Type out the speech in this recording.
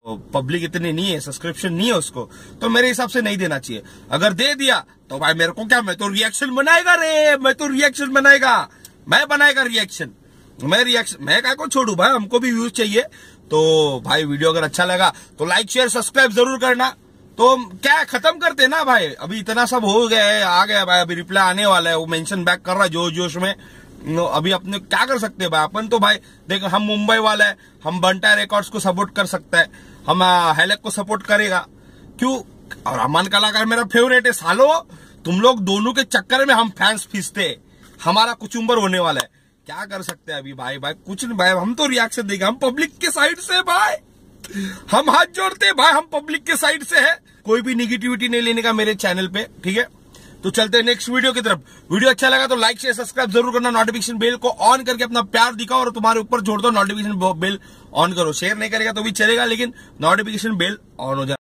Public इतनी नहीं है, सब्सक्रिप्शन नहीं है उसको, तो मेरे हिसाब से नहीं देना चाहिए। अगर दे दिया तो भाई मेरे को क्या, मैं तो रिएक्शन बनाएगा रे, मैं तो रिएक्शन बनाएगा, मैं बनाएगा रिएक्शन, मैं क्या को छोड़ू भाई, हमको भी व्यूज चाहिए। तो भाई वीडियो अगर अच्छा लगा तो लाइक शेयर सब्सक्राइब जरूर करना। तो क्या खत्म करते ना भाई, अभी इतना सब हो गया है, आ गया भाई, अभी रिप्लाई आने वाला है, वो मेंशन बैक कर रहा है जोश जोश में। अभी अपने क्या कर सकते हैं भाई, अपन तो भाई देख, हम मुंबई वाला है, हम बंटा रिकॉर्ड्स को सपोर्ट कर सकता है, हम हेलेक को सपोर्ट करेगा क्यों। और अमन कलाकार मेरा फेवरेट है सालो, तुम लोग दोनों के चक्कर में हम फैंस फीसते, हमारा कुचुम्बर होने वाला है। क्या कर सकते हैं अभी भाई कुछ नहीं भाई, हम तो रिएक्शन देंगे, हम पब्लिक के साइड से भाई, हम हाथ जोड़ते हैं भाई, हम पब्लिक के साइड से है। कोई भी निगेटिविटी नहीं लेने का मेरे चैनल पे, ठीक है। तो चलते हैं नेक्स्ट वीडियो की तरफ। वीडियो अच्छा लगा तो लाइक शेयर सब्सक्राइब जरूर करना, नोटिफिकेशन बेल को ऑन करके अपना प्यार दिखाओ और तुम्हारे ऊपर छोड़ दो, नोटिफिकेशन बेल ऑन करो। शेयर नहीं करेगा तो भी चलेगा, लेकिन नोटिफिकेशन बेल ऑन हो जाए।